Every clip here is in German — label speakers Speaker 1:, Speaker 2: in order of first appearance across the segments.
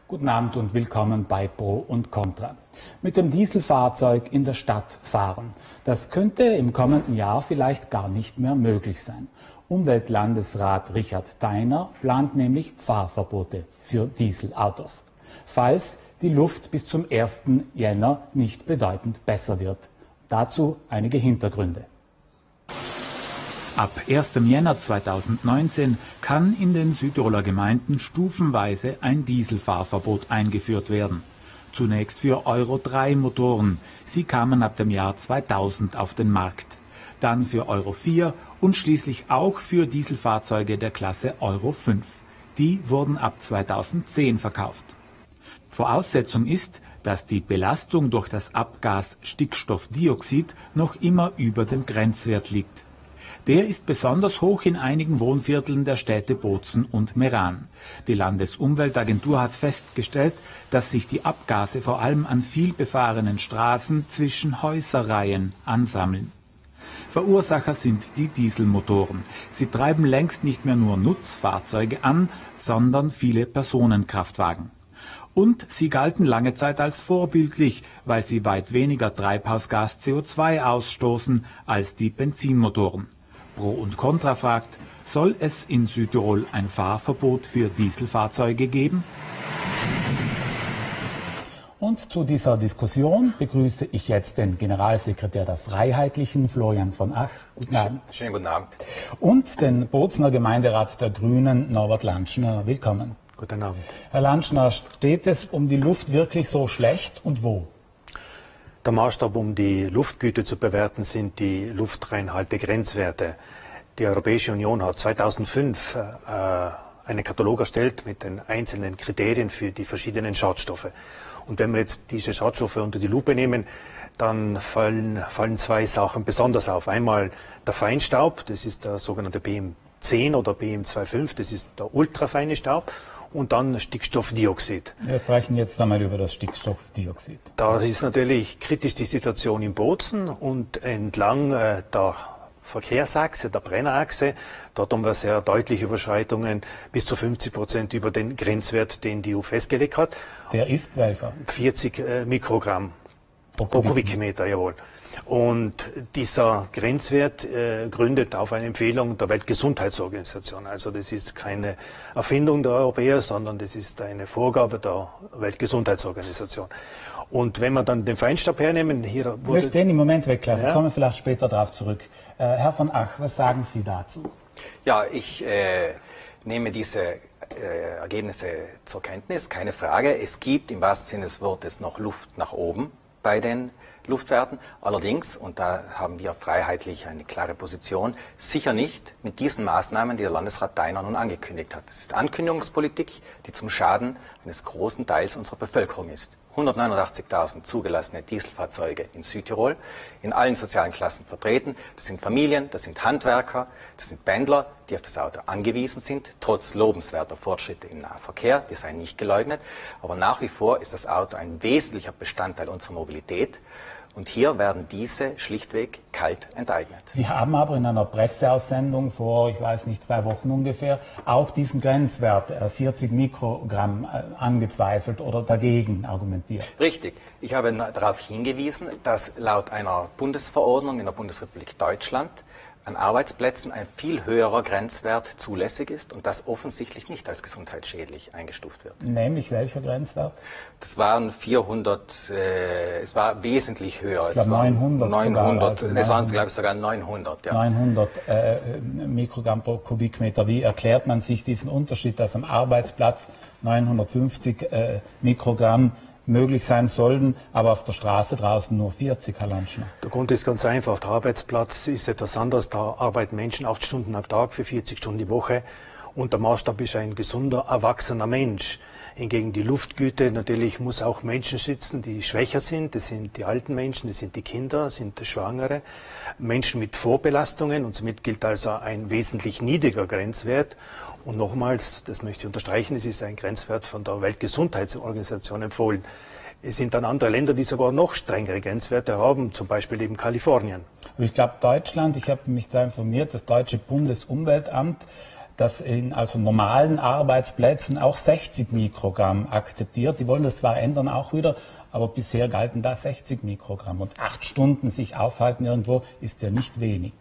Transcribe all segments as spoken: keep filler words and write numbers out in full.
Speaker 1: Guten Abend und willkommen bei Pro und Contra. Mit dem Dieselfahrzeug in der Stadt fahren. Das könnte im kommenden Jahr vielleicht gar nicht mehr möglich sein. Umweltlandesrat Richard Theiner plant nämlich Fahrverbote für Dieselautos, falls die Luft bis zum ersten Jänner nicht bedeutend besser wird. Dazu einige Hintergründe. Ab ersten Jänner zweitausendneunzehn kann in den Südtiroler Gemeinden stufenweise ein Dieselfahrverbot eingeführt werden. Zunächst für Euro drei Motoren. Sie kamen ab dem Jahr zweitausend auf den Markt. Dann für Euro vier und schließlich auch für Dieselfahrzeuge der Klasse Euro fünf. Die wurden ab zweitausendzehn verkauft. Voraussetzung ist, dass die Belastung durch das Abgas Stickstoffdioxid noch immer über dem Grenzwert liegt. Der ist besonders hoch in einigen Wohnvierteln der Städte Bozen und Meran. Die Landesumweltagentur hat festgestellt, dass sich die Abgase vor allem an vielbefahrenen Straßen zwischen Häuserreihen ansammeln. Verursacher sind die Dieselmotoren. Sie treiben längst nicht mehr nur Nutzfahrzeuge an, sondern viele Personenkraftwagen. Und sie galten lange Zeit als vorbildlich, weil sie weit weniger Treibhausgas C O zwei ausstoßen als die Benzinmotoren. Pro und Contra fragt, soll es in Südtirol ein Fahrverbot für Dieselfahrzeuge geben? Und zu dieser Diskussion begrüße ich jetzt den Generalsekretär der Freiheitlichen, Florian von Ach. Guten Abend.
Speaker 2: Schönen guten Abend.
Speaker 1: Und den Bozener Gemeinderat der Grünen, Norbert Lantschner. Willkommen.
Speaker 3: Guten Abend.
Speaker 1: Herr Lantschner, steht es um die Luft wirklich so schlecht und wo?
Speaker 3: Der Maßstab, um die Luftgüte zu bewerten, sind die Luftreinhalte-Grenzwerte. Die Europäische Union hat zweitausendfünf äh, einen Katalog erstellt mit den einzelnen Kriterien für die verschiedenen Schadstoffe. Und wenn wir jetzt diese Schadstoffe unter die Lupe nehmen, dann fallen, fallen zwei Sachen besonders auf. Einmal der Feinstaub, das ist der sogenannte P M zehn oder P M zwei Komma fünf, das ist der ultrafeine Staub. Und dann Stickstoffdioxid.
Speaker 1: Wir sprechen jetzt einmal über das Stickstoffdioxid.
Speaker 3: Da ist natürlich kritisch die Situation in Bozen und entlang äh, der Verkehrsachse, der Brennerachse, dort haben wir sehr deutliche Überschreitungen, bis zu fünfzig Prozent über den Grenzwert, den die E U festgelegt hat.
Speaker 1: Der ist welcher?
Speaker 3: vierzig äh, Mikrogramm pro Kubikmeter, jawohl. Und dieser Grenzwert äh, gründet auf eine Empfehlung der Weltgesundheitsorganisation. Also das ist keine Erfindung der Europäer, sondern das ist eine Vorgabe der Weltgesundheitsorganisation. Und wenn wir dann den Feinstaub hernehmen, hier wurde...
Speaker 1: Ich möchte den im Moment weglassen,
Speaker 3: ja?
Speaker 1: kommen wir vielleicht später darauf zurück. Äh, Herr von Ach, was sagen Sie dazu?
Speaker 2: Ja, ich äh, nehme diese äh, Ergebnisse zur Kenntnis, keine Frage. Es gibt im wahrsten Sinne des Wortes noch Luft nach oben bei den Luftwerten. Allerdings, und da haben wir freiheitlich eine klare Position, sicher nicht mit diesen Maßnahmen, die der Landesrat Theiner nun angekündigt hat. Das ist Ankündigungspolitik, die zum Schaden eines großen Teils unserer Bevölkerung ist. hundertneunundachtzigtausend zugelassene Dieselfahrzeuge in Südtirol, in allen sozialen Klassen vertreten. Das sind Familien, das sind Handwerker, das sind Pendler, die auf das Auto angewiesen sind, trotz lobenswerter Fortschritte im Nahverkehr, die seien nicht geleugnet. Aber nach wie vor ist das Auto ein wesentlicher Bestandteil unserer Mobilität. Und hier werden diese schlichtweg kalt enteignet.
Speaker 1: Sie haben aber in einer Presseaussendung vor, ich weiß nicht, zwei Wochen ungefähr, auch diesen Grenzwert äh, vierzig Mikrogramm äh, angezweifelt oder dagegen argumentiert.
Speaker 2: Richtig. Ich habe darauf hingewiesen, dass laut einer Bundesverordnung in der Bundesrepublik Deutschland an Arbeitsplätzen ein viel höherer Grenzwert zulässig ist und das offensichtlich nicht als gesundheitsschädlich eingestuft wird.
Speaker 1: Nämlich welcher Grenzwert?
Speaker 2: Das waren vierhundert, äh, es war wesentlich höher.
Speaker 1: Ich glaube neunhundert.
Speaker 2: neunhundert,
Speaker 1: sogar, also
Speaker 2: es waren glaube ich sogar neunhundert. Ja.
Speaker 1: neunhundert äh, Mikrogramm pro Kubikmeter. Wie erklärt man sich diesen Unterschied, dass am Arbeitsplatz neunhundertfünfzig äh, Mikrogramm möglich sein sollten, aber auf der Straße draußen nur vierzig, Herr Lantschner?
Speaker 3: Der Grund ist ganz einfach. Der Arbeitsplatz ist etwas anderes. Da arbeiten Menschen acht Stunden am Tag für vierzig Stunden die Woche. Und der Maßstab ist ein gesunder, erwachsener Mensch. Hingegen die Luftgüte, natürlich muss auch Menschen schützen, die schwächer sind. Das sind die alten Menschen, das sind die Kinder, das sind Schwangere, Menschen mit Vorbelastungen. Und somit gilt also ein wesentlich niedriger Grenzwert. Und nochmals, das möchte ich unterstreichen, es ist ein Grenzwert von der Weltgesundheitsorganisation empfohlen. Es sind dann andere Länder, die sogar noch strengere Grenzwerte haben, zum Beispiel eben Kalifornien.
Speaker 1: Ich glaube, Deutschland, ich habe mich da informiert, das deutsche Bundesumweltamt dass in also normalen Arbeitsplätzen auch sechzig Mikrogramm akzeptiert. Die wollen das zwar ändern auch wieder, aber bisher galten da sechzig Mikrogramm. Und acht Stunden sich aufhalten irgendwo ist ja nicht wenig.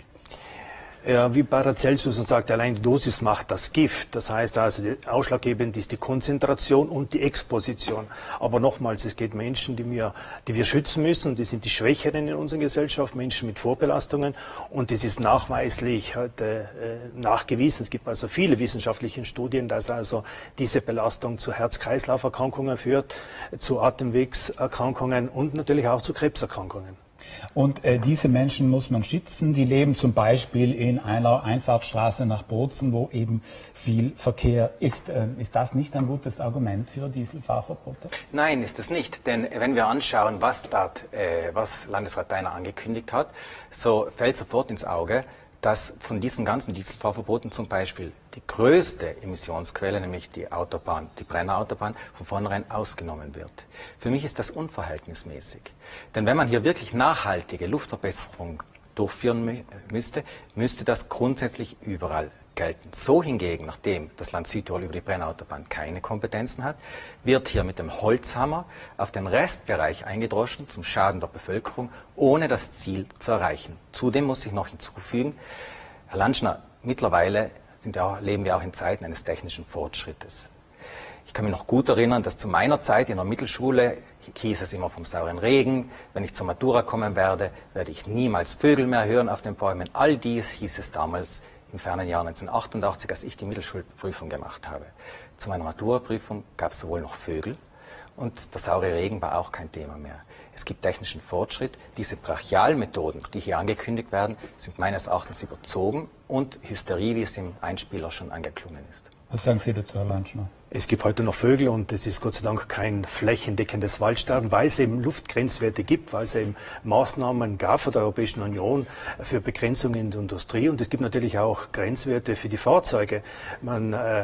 Speaker 3: Ja, wie Paracelsus sagt, allein die Dosis macht das Gift. Das heißt also, ausschlaggebend ist die Konzentration und die Exposition. Aber nochmals, es geht Menschen, die wir, die wir schützen müssen. Die sind die Schwächeren in unserer Gesellschaft, Menschen mit Vorbelastungen. Und das ist nachweislich heute äh, nachgewiesen. Es gibt also viele wissenschaftliche Studien, dass also diese Belastung zu Herz-Kreislauf-Erkrankungen führt, zu Atemwegserkrankungen und natürlich auch zu Krebserkrankungen.
Speaker 1: Und äh, diese Menschen muss man schützen. Sie leben zum Beispiel in einer Einfahrtstraße nach Bozen, wo eben viel Verkehr ist. Äh, ist das nicht ein gutes Argument für Dieselfahrverbote?
Speaker 2: Nein, ist es nicht. Denn wenn wir anschauen, was, dort, äh, was Landesrat Beiner angekündigt hat, so fällt sofort ins Auge, dass von diesen ganzen Dieselfahrverboten zum Beispiel die größte Emissionsquelle, nämlich die Autobahn, die Brennerautobahn, von vornherein ausgenommen wird. Für mich ist das unverhältnismäßig. Denn wenn man hier wirklich nachhaltige Luftverbesserung durchführen mü müsste, müsste das grundsätzlich überall gelten. So hingegen, nachdem das Land Südtirol über die Brennerautobahn keine Kompetenzen hat, wird hier mit dem Holzhammer auf den Restbereich eingedroschen zum Schaden der Bevölkerung, ohne das Ziel zu erreichen. Zudem muss ich noch hinzufügen, Herr Lantschner, mittlerweile sind wir, leben wir auch in Zeiten eines technischen Fortschrittes. Ich kann mich noch gut erinnern, dass zu meiner Zeit in der Mittelschule hieß es immer vom sauren Regen. Wenn ich zur Matura kommen werde, werde ich niemals Vögel mehr hören auf den Bäumen. All dies hieß es damals im fernen Jahr neunzehnhundertachtundachtzig, als ich die Mittelschulprüfung gemacht habe. Zu meiner Maturaprüfung gab es sowohl noch Vögel und der saure Regen war auch kein Thema mehr. Es gibt technischen Fortschritt. Diese Brachialmethoden, die hier angekündigt werden, sind meines Erachtens überzogen und Hysterie, wie es im Einspieler schon angeklungen ist.
Speaker 1: Was sagen Sie dazu, Herr Lantschner?
Speaker 3: Es gibt heute noch Vögel und es ist Gott sei Dank kein flächendeckendes Waldsterben, weil es eben Luftgrenzwerte gibt, weil es eben Maßnahmen gab von der Europäischen Union für Begrenzung in der Industrie und es gibt natürlich auch Grenzwerte für die Fahrzeuge. Man äh,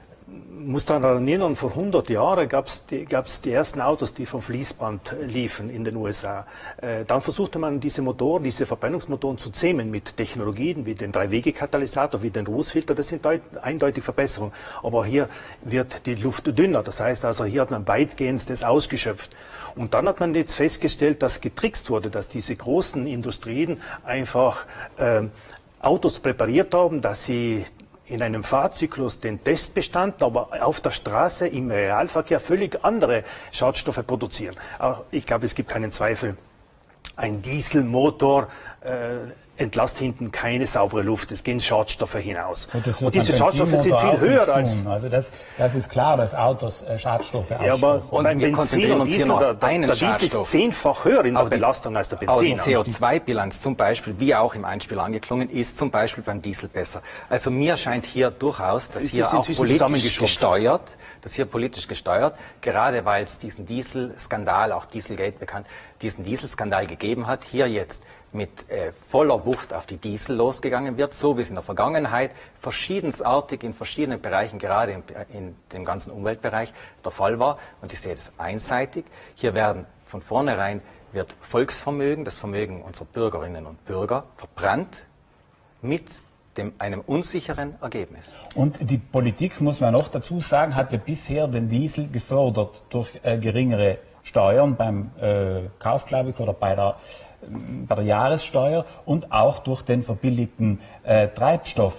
Speaker 3: muss daran erinnern, vor hundert Jahren gab es die, gab's die ersten Autos, die vom Fließband liefen in den U S A. Äh, dann versuchte man diese Motoren, diese Verbrennungsmotoren zu zähmen mit Technologien wie den Drei-Wege-Katalysator, wie den Rußfilter. Das sind eindeutig Verbesserungen. Aber hier wird die Luft dünner. Das heißt also, hier hat man weitgehend das ausgeschöpft. Und dann hat man jetzt festgestellt, dass getrickst wurde, dass diese großen Industrien einfach äh, Autos präpariert haben, dass sie in einem Fahrzyklus den Test bestanden, aber auf der Straße im Realverkehr völlig andere Schadstoffe produzieren. Auch ich glaube, es gibt keinen Zweifel. Ein Dieselmotor äh, entlasst hinten keine saubere Luft. Es gehen Schadstoffe hinaus.
Speaker 1: Und,
Speaker 3: und diese Schadstoffe sind viel höher als...
Speaker 1: Also das, das ist klar, dass Autos äh, Schadstoffe ausstoßen.
Speaker 3: Ja, aber und beim
Speaker 2: wir
Speaker 3: Benzin und Diesel,
Speaker 2: noch
Speaker 3: der, der, der Diesel ist zehnfach höher in der
Speaker 2: aber
Speaker 3: Belastung als der
Speaker 2: Aber die
Speaker 3: Benzin.
Speaker 2: C O zwei Bilanz zum Beispiel, wie auch im Einspieler angeklungen, ist zum Beispiel beim Diesel besser. Also mir scheint hier durchaus, dass hier auch politisch gesteuert, dass hier politisch gesteuert, gerade weil es diesen Dieselskandal, auch Dieselgate bekannt, diesen Dieselskandal gegeben hat, hier jetzt mit äh, voller Wucht auf die Diesel losgegangen wird, so wie es in der Vergangenheit verschiedensartig in verschiedenen Bereichen, gerade in, in dem ganzen Umweltbereich, der Fall war. Und ich sehe das einseitig. Hier werden von vornherein wird Volksvermögen, das Vermögen unserer Bürgerinnen und Bürger, verbrannt mit dem, einem unsicheren Ergebnis.
Speaker 1: Und die Politik, muss man noch dazu sagen, hat ja bisher den Diesel gefördert durch äh, geringere Steuern beim äh, Kauf, glaube ich, oder bei der bei der Jahressteuer und auch durch den verbilligten äh, Treibstoff.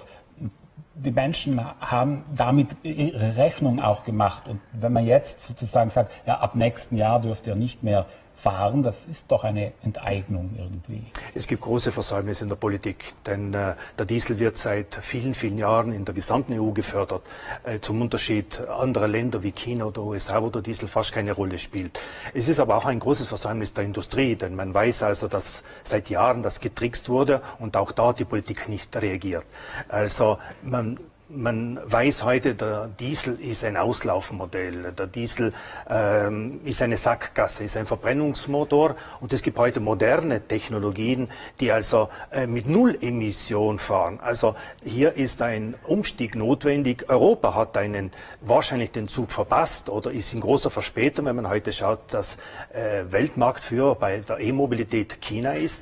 Speaker 1: Die Menschen haben damit ihre Rechnung auch gemacht. Und wenn man jetzt sozusagen sagt, ja, ab nächsten Jahr dürft ihr nicht mehr fahren, das ist doch eine Enteignung irgendwie.
Speaker 3: Es gibt große Versäumnisse in der Politik, denn äh, der Diesel wird seit vielen, vielen Jahren in der gesamten E U gefördert, äh, zum Unterschied anderer Länder wie China oder U S A, wo der Diesel fast keine Rolle spielt. Es ist aber auch ein großes Versäumnis der Industrie, denn man weiß also, dass seit Jahren das getrickst wurde und auch da hat die Politik nicht reagiert. Also man Man weiß heute, der Diesel ist ein Auslaufmodell. Der Diesel ähm, ist eine Sackgasse, ist ein Verbrennungsmotor und es gibt heute moderne Technologien, die also äh, mit Nullemission fahren. Also hier ist ein Umstieg notwendig. Europa hat einen wahrscheinlich den Zug verpasst oder ist in großer Verspätung, wenn man heute schaut, dass äh, Weltmarktführer bei der E-Mobilität China ist.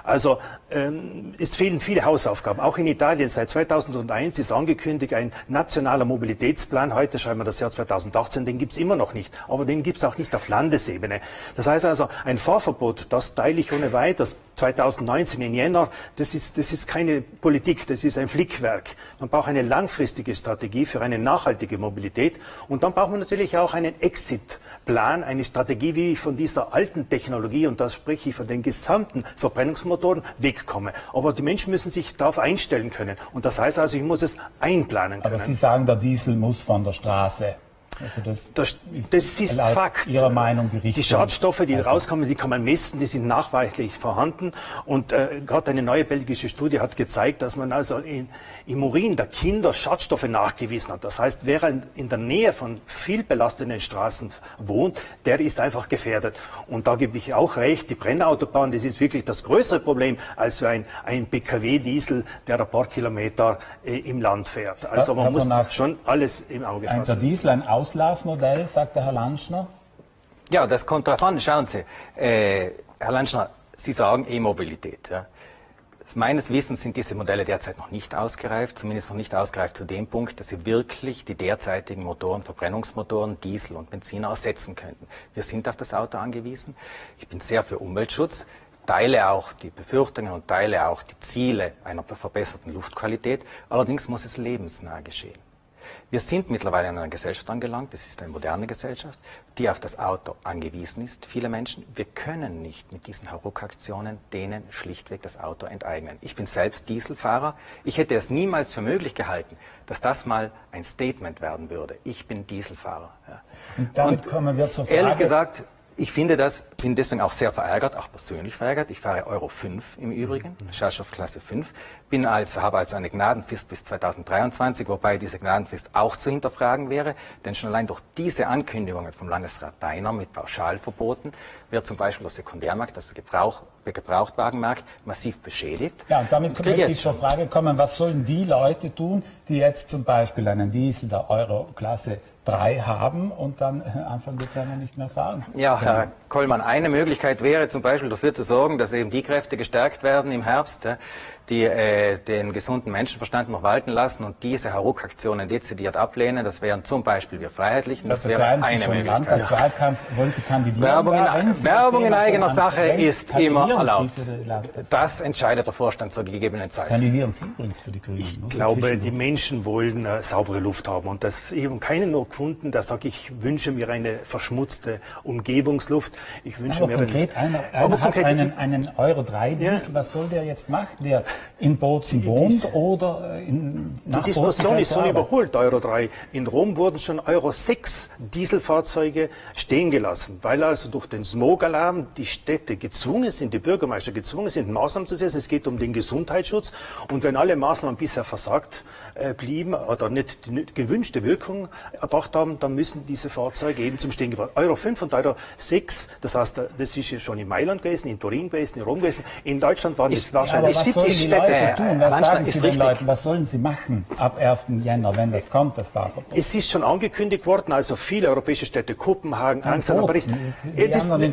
Speaker 3: Also ähm, es fehlen viele Hausaufgaben. Auch in Italien seit zweitausendeins ist angekündigt ein nationaler Mobilitätsplan. Heute schreiben wir das Jahr zweitausendachtzehn, den gibt es immer noch nicht. Aber den gibt es auch nicht auf Landesebene. Das heißt also, ein Fahrverbot, das teile ich ohne weiteres zweitausendneunzehn in Jänner, das ist, das ist keine Politik, das ist ein Flickwerk. Man braucht eine langfristige Strategie für eine nachhaltige Mobilität und dann braucht man natürlich auch einen Exit-Plan, eine Strategie, wie ich von dieser alten Technologie, und da spreche ich von den gesamten Verbrennungsmotoren, wegkomme. Aber die Menschen müssen sich darauf einstellen können und das heißt also, ich muss es einplanen können.
Speaker 1: Aber Sie sagen, der Diesel muss von der Straße. Also das,
Speaker 3: das, das ist Fakt.
Speaker 1: Ihrer Meinung die Richtung.
Speaker 3: Die Schadstoffe, die
Speaker 1: also.
Speaker 3: rauskommen, die kann man messen, die sind nachweislich vorhanden. Und äh, gerade eine neue belgische Studie hat gezeigt, dass man also in, im Urin der Kinder Schadstoffe nachgewiesen hat. Das heißt, wer in der Nähe von viel belasteten Straßen wohnt, der ist einfach gefährdet. Und da gebe ich auch recht, die Brennautobahn, das ist wirklich das größere Problem, als für ein, ein P K W-Diesel, der ein paar Kilometer äh, im Land fährt. Also man muss schon alles im Auge fassen.
Speaker 1: Der Diesel ein Auslaufmodell, sagt der Herr Lanschner?
Speaker 2: Ja, das kommt darauf an. Schauen Sie, äh, Herr Lanschner, Sie sagen E-Mobilität. Ja. Meines Wissens sind diese Modelle derzeit noch nicht ausgereift, zumindest noch nicht ausgereift zu dem Punkt, dass sie wirklich die derzeitigen Motoren, Verbrennungsmotoren, Diesel und Benziner ersetzen könnten. Wir sind auf das Auto angewiesen. Ich bin sehr für Umweltschutz, teile auch die Befürchtungen und teile auch die Ziele einer verbesserten Luftqualität. Allerdings muss es lebensnah geschehen. Wir sind mittlerweile in einer Gesellschaft angelangt, das ist eine moderne Gesellschaft, die auf das Auto angewiesen ist. Viele Menschen, wir können nicht mit diesen Hauruck-Aktionen denen schlichtweg das Auto enteignen. Ich bin selbst Dieselfahrer. Ich hätte es niemals für möglich gehalten, dass das mal ein Statement werden würde. Ich bin Dieselfahrer. Ja.
Speaker 1: Und damit Und kommen wir zur Frage.
Speaker 2: Ehrlich gesagt, ich finde das, bin deswegen auch sehr verärgert, auch persönlich verärgert. Ich fahre Euro fünf im Übrigen, Schadstoffklasse fünf, bin also, habe also eine Gnadenfrist bis zweitausenddreiundzwanzig, wobei diese Gnadenfrist auch zu hinterfragen wäre, denn schon allein durch diese Ankündigungen vom Landesrat Deiner mit Pauschalverboten wird zum Beispiel der Sekundärmarkt, also der, Gebrauch, der Gebrauchtwagenmarkt, massiv beschädigt.
Speaker 1: Ja, und damit möchte ich zur Frage kommen, was sollen die Leute tun, die jetzt zum Beispiel einen Diesel der Euro-Klasse drei haben und dann Anfang Dezember nicht mehr fahren?
Speaker 2: Ja, Herr Kollmann, eine Möglichkeit wäre zum Beispiel dafür zu sorgen, dass eben die Kräfte gestärkt werden im Herbst, die äh, den gesunden Menschenverstand noch walten lassen und diese Hauruck-Aktionen dezidiert ablehnen. Das wären zum Beispiel wir Freiheitlichen. Das, das wäre eine Möglichkeit.
Speaker 1: Wahlkampf, wollen Sie kandidieren?
Speaker 2: Werbung in, Werbung in eigener Sache ist immer erlaubt. Das entscheidet der Vorstand zur gegebenen Zeit.
Speaker 1: Kandidieren Sie übrigens für die Grünen?
Speaker 3: Ich glaube, die Menschen wollen äh, saubere Luft haben und das ich habe keinen noch gefunden, der sagt, ich wünsche mir eine verschmutzte Umgebungsluft. Ich wünsche
Speaker 1: aber
Speaker 3: mir
Speaker 1: konkret, einer, einer aber hat konkret, einen, einen Euro drei Diesel. Ja. Was soll der jetzt machen? Der in Bozen wohnt Dies, oder in nach
Speaker 3: Die Diskussion ist so überholt, Euro drei. In Rom wurden schon Euro sechs Dieselfahrzeuge stehen gelassen, weil also durch den Smogalarm die Städte gezwungen sind, die Bürgermeister gezwungen sind, Maßnahmen zu setzen. Es geht um den Gesundheitsschutz und wenn alle Maßnahmen bisher versagt äh, blieben oder nicht die gewünschte Wirkung erbracht haben, dann müssen diese Fahrzeuge eben zum Stehen gebracht. Euro fünf und Euro sechs, das heißt, das ist ja schon in Mailand gewesen, in Turin gewesen, in Rom gewesen. In Deutschland waren es wahrscheinlich siebzig Städte.
Speaker 1: Tun? Was sagen Sie den Leuten? Was sollen sie machen ab ersten Jänner, wenn das kommt, das Fahrverbot?
Speaker 3: Es ist schon angekündigt worden, also viele europäische Städte, Kopenhagen, Amsterdam, Paris.
Speaker 2: Wir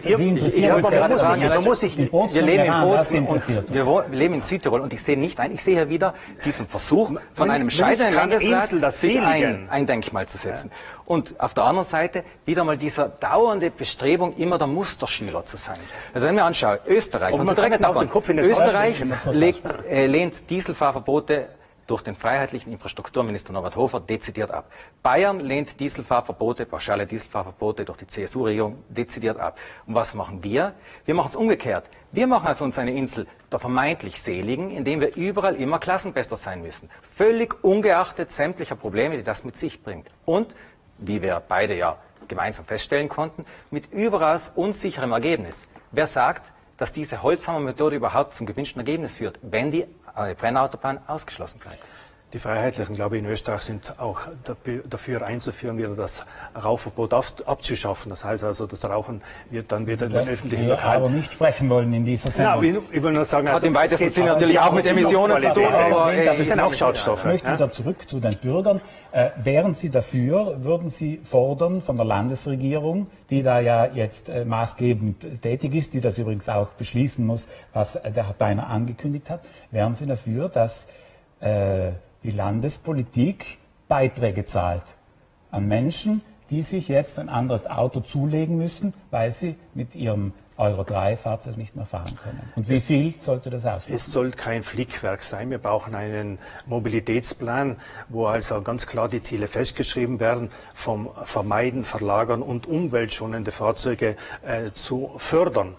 Speaker 2: leben in Bozen und wir leben in Südtirol und ich sehe nicht ein, ich sehe hier wieder diesen Versuch von einem scheiternden Landesrat, sich ein, ein Denkmal zu setzen. Ja. Und auf der anderen Seite wieder mal dieser dauernde Bestrebung, immer der Musterschüler zu sein. Also wenn wir anschauen, Österreich, und direkt nach Österreich legt, äh, lehnt Dieselfahrverbote durch den freiheitlichen Infrastrukturminister Norbert Hofer dezidiert ab. Bayern lehnt Dieselfahrverbote, pauschale Dieselfahrverbote durch die C S U-Regierung dezidiert ab. Und was machen wir? Wir machen es umgekehrt. Wir machen aus uns eine Insel der vermeintlich Seligen, indem wir überall immer Klassenbester sein müssen. Völlig ungeachtet sämtlicher Probleme, die das mit sich bringt. Und, wie wir beide ja gemeinsam feststellen konnten, mit überaus unsicherem Ergebnis. Wer sagt, dass diese Holzhammer-Methode überhaupt zum gewünschten Ergebnis führt, wenn die Brennautobahn ausgeschlossen bleibt?
Speaker 3: Die Freiheitlichen, glaube ich, in Österreich sind auch dafür einzuführen, wieder das Rauchverbot abzuschaffen. Das heißt also, das Rauchen wird dann wieder in den öffentlichen Lokalen.
Speaker 4: aber nicht sprechen wollen in dieser Sendung.
Speaker 3: Ja, ich, ich will nur sagen,
Speaker 2: also,
Speaker 3: hat
Speaker 2: im weitesten Sinne natürlich auch mit Emissionen zu tun, aber
Speaker 3: äh, das sind auch Schadstoffe.
Speaker 4: Ich möchte wieder zurück zu den Bürgern. Äh, wären Sie dafür, würden Sie fordern von der Landesregierung, die da ja jetzt äh, maßgebend tätig ist, die das übrigens auch beschließen muss, was äh, der Herr Theiner angekündigt hat, wären Sie dafür, dass äh, die Landespolitik Beiträge zahlt an Menschen, die sich jetzt ein anderes Auto zulegen müssen, weil sie mit ihrem Euro drei Fahrzeug nicht mehr fahren können. Und wie viel sollte das ausmachen?
Speaker 3: Es soll kein Flickwerk sein. Wir brauchen einen Mobilitätsplan, wo also ganz klar die Ziele festgeschrieben werden, vom Vermeiden, Verlagern und umweltschonende Fahrzeuge äh, zu fördern.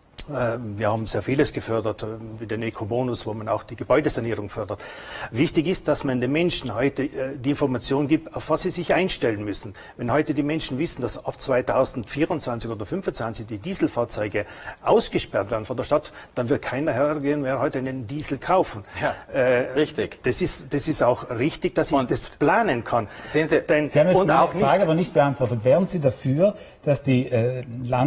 Speaker 3: Wir haben sehr vieles gefördert, wie den Ökobonus, wo man auch die Gebäudesanierung fördert. Wichtig ist, dass man den Menschen heute die Information gibt, auf was sie sich einstellen müssen. Wenn heute die Menschen wissen, dass ab zweitausendvierundzwanzig oder fünfundzwanzig die Dieselfahrzeuge ausgesperrt werden von der Stadt, dann wird keiner hergehen mehr heute einen Diesel kaufen.
Speaker 2: Ja, äh, richtig.
Speaker 3: Das ist, das ist auch richtig, dass ich und das planen kann.
Speaker 4: Sehen Sie, Denn, Sie haben jetzt und auch die Frage nicht, aber nicht beantwortet. Wären Sie dafür, dass die äh,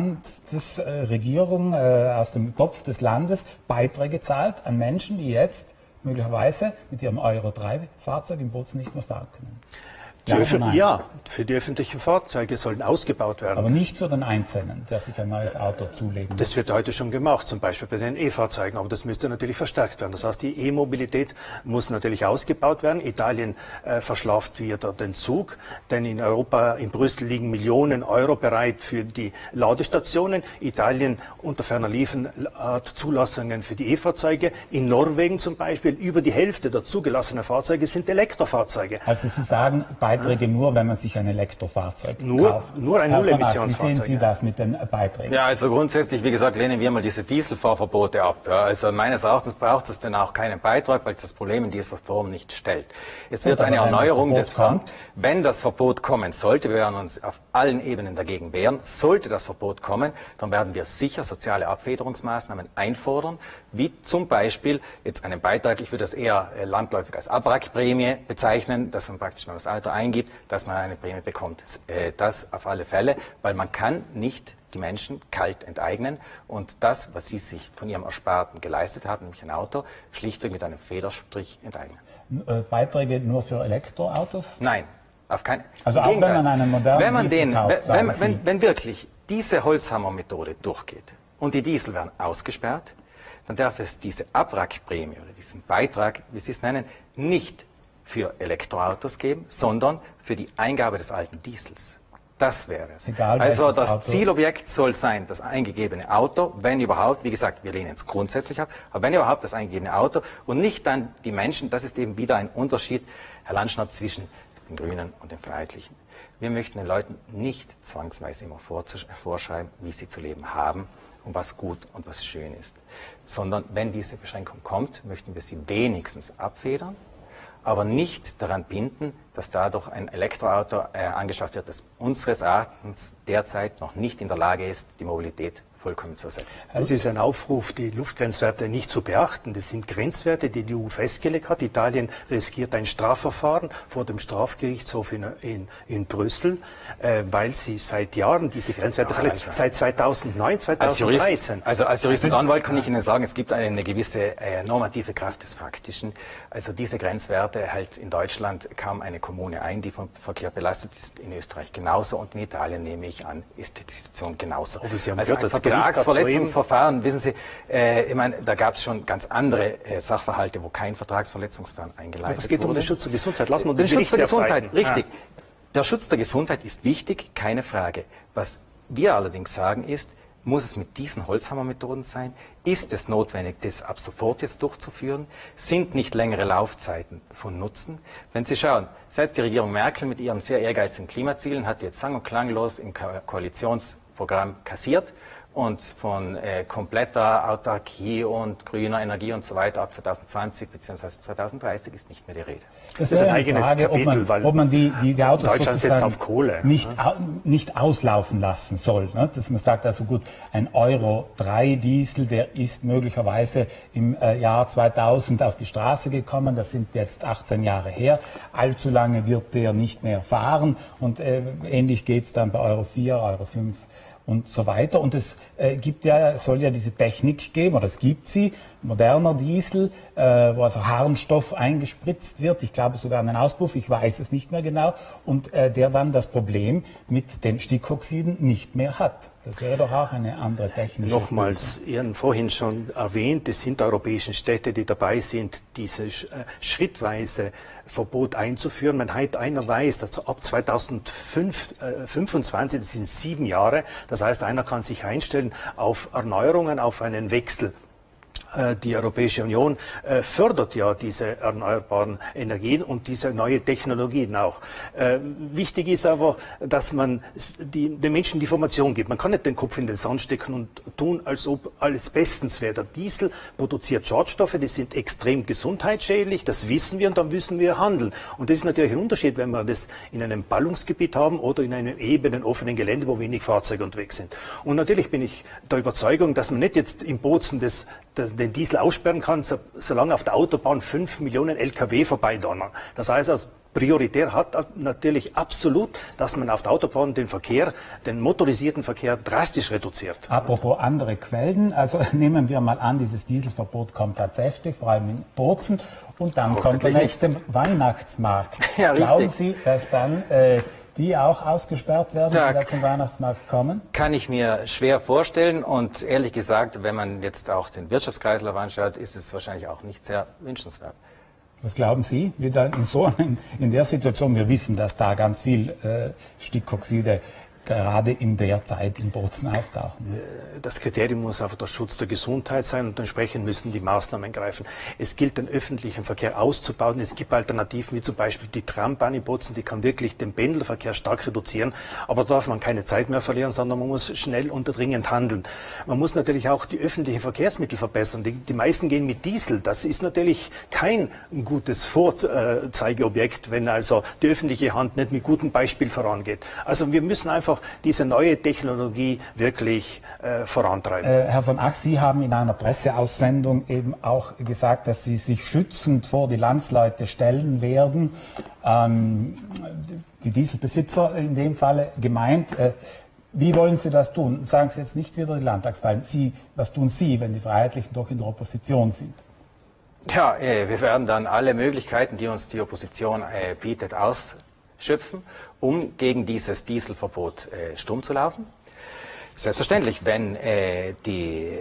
Speaker 4: Landesregierung äh, aus dem Topf des Landes Beiträge zahlt an Menschen, die jetzt möglicherweise mit ihrem Euro drei Fahrzeug in Bozen nicht mehr fahren können?
Speaker 3: Ja, ja, für die öffentlichen Fahrzeuge sollten ausgebaut werden.
Speaker 4: Aber nicht für den Einzelnen, der sich ein neues Auto zulegen muss.
Speaker 3: Das wird heute schon gemacht, zum Beispiel bei den E-Fahrzeugen, aber das müsste natürlich verstärkt werden. Das heißt, die E-Mobilität muss natürlich ausgebaut werden. Italien äh, verschlaft wieder den Zug, denn in Europa, in Brüssel liegen Millionen Euro bereit für die Ladestationen. Italien unter ferner Liefen hat Zulassungen für die E-Fahrzeuge. In Norwegen zum Beispiel, über die Hälfte der zugelassenen Fahrzeuge sind Elektrofahrzeuge.
Speaker 4: Also Sie sagen, Beiträge nur, wenn man sich ein Elektrofahrzeug
Speaker 3: nur,
Speaker 4: kauft.
Speaker 3: Nur ein Null-Emissionsfahrzeug.
Speaker 4: Wie sehen Sie das mit den Beiträgen?
Speaker 2: Ja, also grundsätzlich, wie gesagt, lehnen wir mal diese Dieselfahrverbote ab. Ja, also meines Erachtens braucht es dann auch keinen Beitrag, weil es das Problem in dieser Form nicht stellt. Es wird eine Erneuerung des Verbots. Wenn das Verbot kommen sollte, wir werden uns auf allen Ebenen dagegen wehren, sollte das Verbot kommen, dann werden wir sicher soziale Abfederungsmaßnahmen einfordern, wie zum Beispiel jetzt einen Beitrag, ich würde das eher landläufig als Abwrackprämie bezeichnen, dass man praktisch noch das Auto eingibt, dass man eine Prämie bekommt. Das auf alle Fälle, weil man kann nicht die Menschen kalt enteignen und das, was sie sich von ihrem Ersparten geleistet haben, nämlich ein Auto, schlichtweg mit einem Federstrich enteignen.
Speaker 4: Beiträge nur für Elektroautos?
Speaker 2: Nein. Auf kein,
Speaker 4: also auch wenn man einen modernen
Speaker 2: wenn man den,
Speaker 4: kauft,
Speaker 2: wenn, wenn, wenn wirklich diese Holzhammer-Methode durchgeht und die Diesel werden ausgesperrt, dann darf es diese Abwrackprämie oder diesen Beitrag, wie Sie es nennen, nicht für Elektroautos geben, sondern für die Eingabe des alten Diesels. Das wäre es. Egal, also das Auto. Zielobjekt soll sein, das eingegebene Auto, wenn überhaupt, wie gesagt, wir lehnen es grundsätzlich ab, aber wenn überhaupt das eingegebene Auto und nicht dann die Menschen, das ist eben wieder ein Unterschied, Herr Landschnabel, zwischen den Grünen und den Freiheitlichen. Wir möchten den Leuten nicht zwangsweise immer vorschreiben, wie sie zu leben haben und was gut und was schön ist, sondern wenn diese Beschränkung kommt, möchten wir sie wenigstens abfedern, aber nicht daran binden, dass dadurch ein Elektroauto äh, angeschafft wird, das unseres Erachtens derzeit noch nicht in der Lage ist, die Mobilität vollkommen zu ersetzen.
Speaker 3: Das ist ein Aufruf, die Luftgrenzwerte nicht zu beachten. Das sind Grenzwerte, die die E U festgelegt hat. Italien riskiert ein Strafverfahren vor dem Strafgerichtshof in, in, in Brüssel, äh, weil sie seit Jahren diese Grenzwerte ja, verletzt. Seit zweitausendneun, zweitausenddreizehn.
Speaker 2: Als Jurist, also als Jurist und Anwalt kann ich Ihnen sagen, es gibt eine, eine gewisse äh, normative Kraft des Faktischen. Also diese Grenzwerte hält in Deutschland kaum eine Kommune ein, die vom Verkehr belastet ist. In Österreich genauso und in Italien, nehme ich an, ist die Situation genauso.
Speaker 3: Aber Sie haben
Speaker 2: also
Speaker 3: gehört,
Speaker 2: Vertragsverletzungsverfahren, wissen Sie, äh, ich meine, da gab es schon ganz andere äh, Sachverhalte, wo kein Vertragsverletzungsverfahren eingeleitet wurde.
Speaker 3: Es geht wurde. um den Schutz der Gesundheit. Lassen wir
Speaker 2: den Schutz der Gesundheit, richtig. Ah. Der Schutz der Gesundheit ist wichtig, keine Frage. Was wir allerdings sagen ist, muss es mit diesen Holzhammermethoden sein? Ist es notwendig, das ab sofort jetzt durchzuführen? Sind nicht längere Laufzeiten von Nutzen? Wenn Sie schauen, seit die Regierung Merkel mit ihren sehr ehrgeizigen Klimazielen hat jetzt sang- und klanglos im Ko- Koalitionsprogramm kassiert und von äh, kompletter Autarkie und grüner Energie und so weiter ab zweitausendzwanzig bzw. zweitausenddreißig ist nicht mehr die Rede.
Speaker 3: Das, das ist ein eigenes
Speaker 4: Frage,
Speaker 3: Kapitel,
Speaker 4: ob man,
Speaker 3: weil
Speaker 4: ob man die, die, die Autos
Speaker 3: Deutschland setzt auf Kohle.
Speaker 4: Nicht,
Speaker 3: ja.
Speaker 4: nicht auslaufen lassen soll. Ne? Dass man sagt, also gut, ein Euro drei Diesel, der ist möglicherweise im äh, Jahr zweitausend auf die Straße gekommen. Das sind jetzt achtzehn Jahre her. Allzu lange wird der nicht mehr fahren. Und äh, ähnlich geht es dann bei Euro vier, Euro fünf und so weiter. Und es äh, gibt ja, soll ja diese Technik geben, oder es gibt sie, moderner Diesel, äh, wo also Harnstoff eingespritzt wird, ich glaube sogar einen Auspuff, ich weiß es nicht mehr genau, und äh, der dann das Problem mit den Stickoxiden nicht mehr hat. Das wäre doch auch eine andere technische
Speaker 3: Nochmals, Ihren vorhin schon erwähnt, es sind europäische Städte, die dabei sind, dieses äh, schrittweise Verbot einzuführen. Wenn heute einer weiß, dass ab zweitausendfünfundzwanzig, das sind sieben Jahre, das heißt, einer kann sich einstellen auf Erneuerungen, auf einen Wechsel. Die Europäische Union äh, fördert ja diese erneuerbaren Energien und diese neue Technologien auch. Äh, wichtig ist aber, dass man die, den Menschen die Information gibt. Man kann nicht den Kopf in den Sand stecken und tun, als ob alles bestens wäre. Der Diesel produziert Schadstoffe, die sind extrem gesundheitsschädlich, das wissen wir und dann müssen wir handeln. Und das ist natürlich ein Unterschied, wenn wir das in einem Ballungsgebiet haben oder in einem ebenen, offenen Gelände, wo wenig Fahrzeuge unterwegs sind. Und natürlich bin ich der Überzeugung, dass man nicht jetzt im Bozen des den Diesel aussperren kann, so, solange auf der Autobahn fünf Millionen L K W vorbeidonnern. Das heißt also, prioritär hat natürlich absolut, dass man auf der Autobahn den Verkehr, den motorisierten Verkehr drastisch reduziert.
Speaker 4: Apropos andere Quellen, also nehmen wir mal an, dieses Dieselverbot kommt tatsächlich, vor allem in Bozen, und dann kommt der nächste Weihnachtsmarkt.
Speaker 2: Ja,
Speaker 4: Glauben Sie, dass dann äh, die auch ausgesperrt werden,
Speaker 2: da
Speaker 4: die da zum Weihnachtsmarkt kommen?
Speaker 2: Kann ich mir schwer vorstellen, und ehrlich gesagt, wenn man jetzt auch den Wirtschaftskreislauf anschaut, ist es wahrscheinlich auch nicht sehr wünschenswert.
Speaker 4: Was glauben Sie, wie dann in so in, in der Situation, wir wissen, dass da ganz viel äh, Stickoxide gerade in der Zeit in Bozen auftauchen?
Speaker 3: Das Kriterium muss einfach der Schutz der Gesundheit sein, und entsprechend müssen die Maßnahmen greifen. Es gilt, den öffentlichen Verkehr auszubauen. Es gibt Alternativen, wie zum Beispiel die Trambahn in Bozen, die kann wirklich den Pendelverkehr stark reduzieren. Aber da darf man keine Zeit mehr verlieren, sondern man muss schnell und dringend handeln. Man muss natürlich auch die öffentlichen Verkehrsmittel verbessern. Die, die meisten gehen mit Diesel. Das ist natürlich kein gutes Vorzeigeobjekt, wenn also die öffentliche Hand nicht mit gutem Beispiel vorangeht. Also wir müssen einfach diese neue Technologie wirklich äh, vorantreiben.
Speaker 4: Äh, Herr von Ach, Sie haben in einer Presseaussendung eben auch gesagt, dass Sie sich schützend vor die Landsleute stellen werden. Ähm, die Dieselbesitzer in dem Falle gemeint. Äh, wie wollen Sie das tun? Sagen Sie jetzt nicht wieder die Landtagswahlen. Sie, was tun Sie, wenn die Freiheitlichen doch in der Opposition sind?
Speaker 2: Ja, äh, wir werden dann alle Möglichkeiten, die uns die Opposition äh, bietet, ausschöpfen, um gegen dieses Dieselverbot äh, stumm zu laufen. Selbstverständlich, wenn äh, die,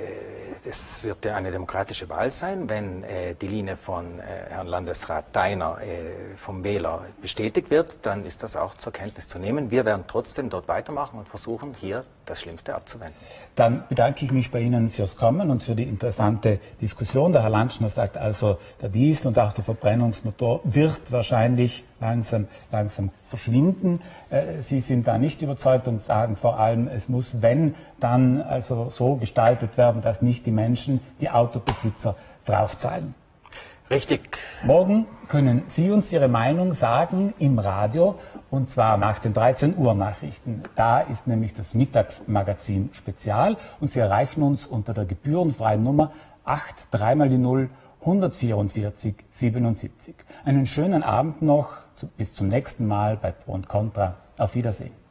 Speaker 2: es wird ja eine demokratische Wahl sein, wenn äh, die Linie von äh, Herrn Landesrat Deiner äh, vom Wähler bestätigt wird, dann ist das auch zur Kenntnis zu nehmen. Wir werden trotzdem dort weitermachen und versuchen, hier das Schlimmste abzuwenden.
Speaker 4: Dann bedanke ich mich bei Ihnen fürs Kommen und für die interessante Diskussion. Der Herr Lantschner sagt also, der Diesel und auch der Verbrennungsmotor wird wahrscheinlich langsam, langsam verschwinden. Sie sind da nicht überzeugt und sagen vor allem, es muss, wenn, dann also so gestaltet werden, dass nicht die Menschen, die Autobesitzer draufzahlen.
Speaker 2: Richtig.
Speaker 4: Morgen können Sie uns Ihre Meinung sagen im Radio, und zwar nach den dreizehn Uhr Nachrichten. Da ist nämlich das Mittagsmagazin Spezial, und Sie erreichen uns unter der gebührenfreien Nummer acht drei mal die null hundertvierundvierzig siebenundsiebzig. Einen schönen Abend noch, bis zum nächsten Mal bei Pro und Contra. Auf Wiedersehen.